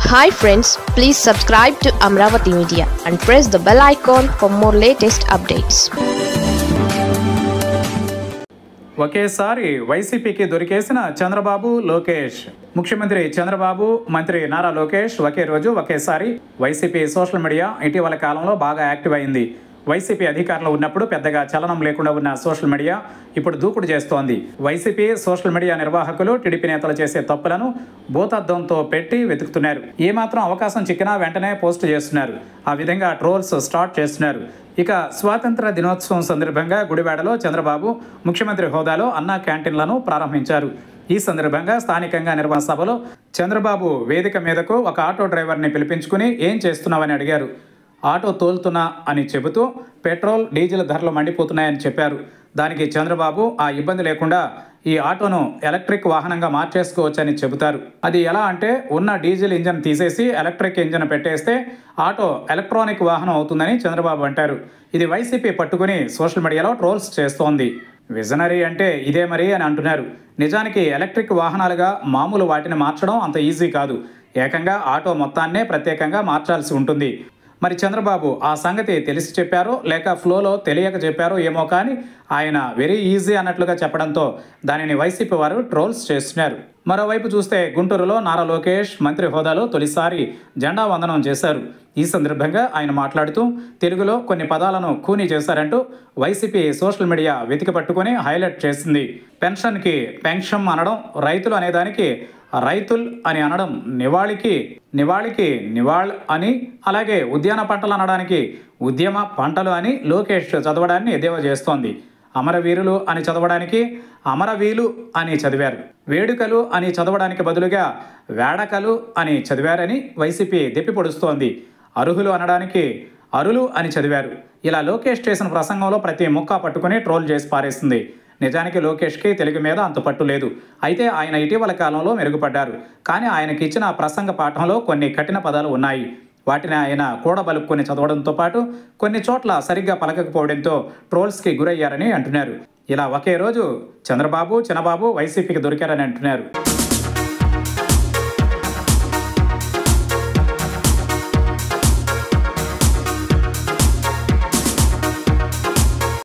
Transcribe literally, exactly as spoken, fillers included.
Hi friends, please subscribe to Amravati Media and press the bell icon for more latest updates. ఒకేసారి వైసీపీకి దొరికేసిన చంద్రబాబు లోకేష్. ముఖ్యమంత్రి చంద్రబాబు, మంత్రి నారా లోకేష్ ఒకే రోజు ఒకేసారి వైసీపీ సోషల్ మీడియా ఇటీవల కాలంలో బాగా యాక్టివ్ అయింది. వైసీపీ అధికారంలో ఉన్నప్పుడు పెద్దగా చలనం లేకుండా ఉన్న సోషల్ మీడియా ఇప్పుడు దూకుడు చేస్తోంది. వైసీపీ సోషల్ మీడియా నిర్వాహకులు టీడీపీ నేతలు చేసే తప్పులను భూతద్దంతో పెట్టి వెతుకుతున్నారు. ఏమాత్రం అవకాశం చిక్కినా వెంటనే పోస్ట్ చేస్తున్నారు. ఆ విధంగా ట్రోల్స్ స్టార్ట్ చేస్తున్నారు. ఇక స్వాతంత్ర దినోత్సవం సందర్భంగా గుడివాడలో చంద్రబాబు ముఖ్యమంత్రి హోదాలో అన్నా క్యాంటీన్లను ప్రారంభించారు. ఈ సందర్భంగా స్థానికంగా నిర్వహణ సభలో చంద్రబాబు వేదిక మీదకు ఒక ఆటో డ్రైవర్ని పిలిపించుకుని ఏం చేస్తున్నావని అడిగారు. ఆటో తోలుతున్నా అని చెబుతూ పెట్రోల్ డీజిల్ ధరలు మండిపోతున్నాయని చెప్పారు. దానికి చంద్రబాబు ఆ ఇబ్బంది లేకుండా ఈ ఆటోను ఎలక్ట్రిక్ వాహనంగా మార్చేసుకోవచ్చని చెబుతారు. అది ఎలా అంటే ఉన్న డీజిల్ ఇంజన్ తీసేసి ఎలక్ట్రిక్ ఇంజన్ పెట్టేస్తే ఆటో ఎలక్ట్రానిక్ వాహనం అవుతుందని చంద్రబాబు అంటారు. ఇది వైసీపీ పట్టుకుని సోషల్ మీడియాలో ట్రోల్స్ చేస్తోంది. విజనరీ అంటే ఇదే మరి అని అంటున్నారు. నిజానికి ఎలక్ట్రిక్ వాహనాలుగా మామూలు వాటిని మార్చడం అంత ఈజీ కాదు. ఏకంగా ఆటో మొత్తాన్నే ప్రత్యేకంగా మార్చాల్సి ఉంటుంది. మరి చంద్రబాబు ఆ సంగతి తెలిసి చెప్పారో లేక ఫ్లోలో తెలియక చెప్పారో ఏమో కానీ ఆయన వెరీ ఈజీ అన్నట్లుగా చెప్పడంతో దానిని వైసీపీ వారు ట్రోల్స్ చేస్తున్నారు. మరోవైపు చూస్తే గుంటూరులో నారా లోకేష్ మంత్రి హోదాలో తొలిసారి జెండా వందనం చేశారు. ఈ సందర్భంగా ఆయన మాట్లాడుతూ తెలుగులో కొన్ని పదాలను ఖూనీ చేశారంటూ వైసీపీ సోషల్ మీడియా వెతికి పట్టుకుని హైలైట్ చేసింది. పెన్షన్కి పెన్షన్ అనడం, రైతులు అనేదానికి రైతుల్ అని అనడం, నివాళికి నివాళికి నివాళ్ అని, అలాగే ఉద్యాన పంటలు అనడానికి ఉద్యమ పంటలు అని లోకేష్ చదవడాన్ని ఎద్దేవా చేస్తోంది. అమరవీరులు అని చదవడానికి అమరవీలు అని చదివారు. వేడుకలు అని చదవడానికి బదులుగా వేడకలు అని చదివారని వైసీపీ దెప్పిపొడుస్తోంది. అర్హులు అనడానికి అరులు అని చదివారు. ఇలా లోకేష్ చేసిన ప్రసంగంలో ప్రతి ముక్క పట్టుకుని ట్రోల్ చేసి పారేస్తుంది. నిజానికి లోకేష్కి తెలుగు మీద అంత పట్టు లేదు. అయితే ఆయన ఇటీవల కాలంలో మెరుగుపడ్డారు. కానీ ఆయనకి ఇచ్చిన ప్రసంగ పాఠంలో కొన్ని కఠిన పదాలు ఉన్నాయి. వాటిని ఆయన కూడబలుక్కొని చదవడంతో పాటు కొన్ని చోట్ల సరిగ్గా పలకకపోవడంతో ట్రోల్స్కి గురయ్యారని అంటున్నారు. ఇలా ఒకే రోజు చంద్రబాబు, చినబాబు వైసీపీకి దొరికారని అంటున్నారు.